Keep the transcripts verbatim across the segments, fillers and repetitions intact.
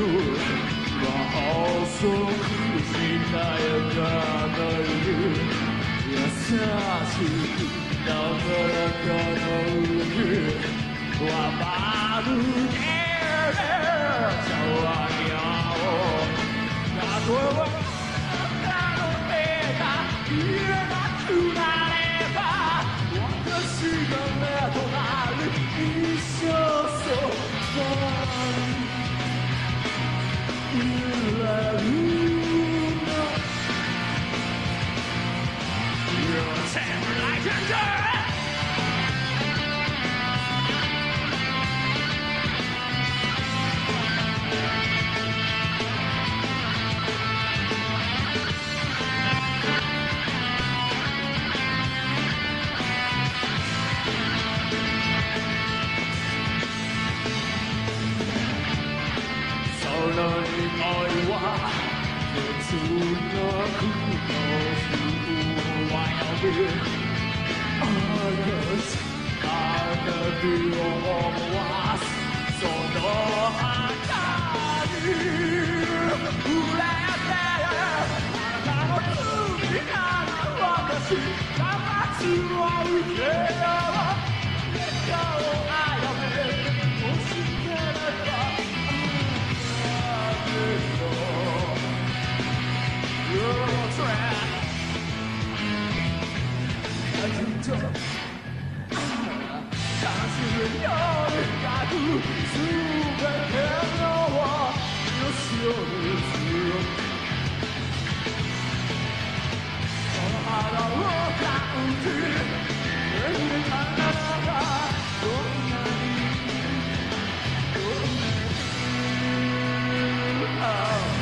遅くしなやかな夜優しくなだらかな海はまるで騒ぎ合おうたとえばあの手が言えなくなれば私が目となる一生そばに揺れるLike a girl. その匂いは別の雲を呼ぶ花火を思わすその花に触れてあなたの罪なら私が罰を受けよう結果をあやめもしければあげよう Your track ずっと悲しみより深くすべてのよしを強くその肌を感じ永遠ならばどんなにどんなに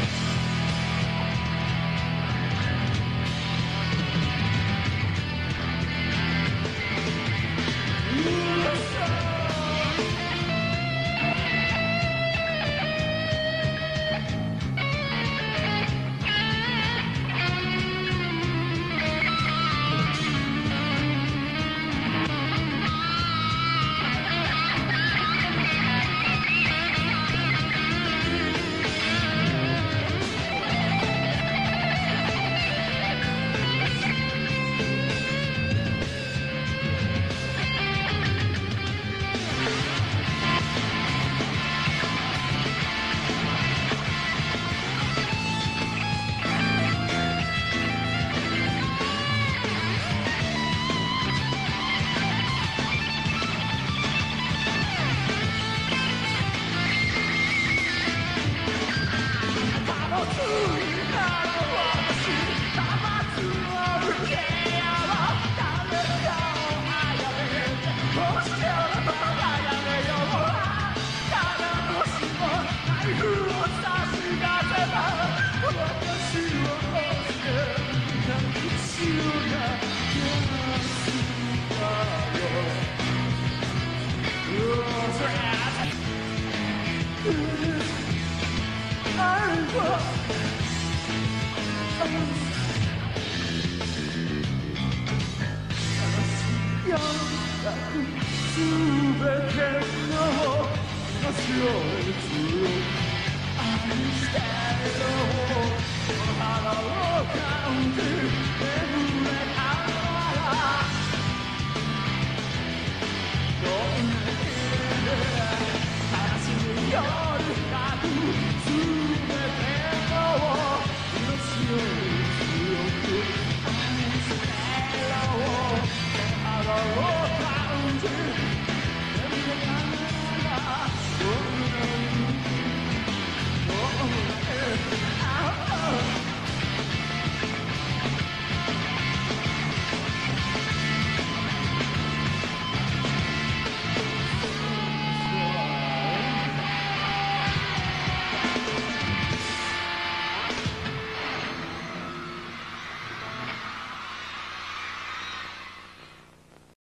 すべての星を愛してるの花を感じ眠れ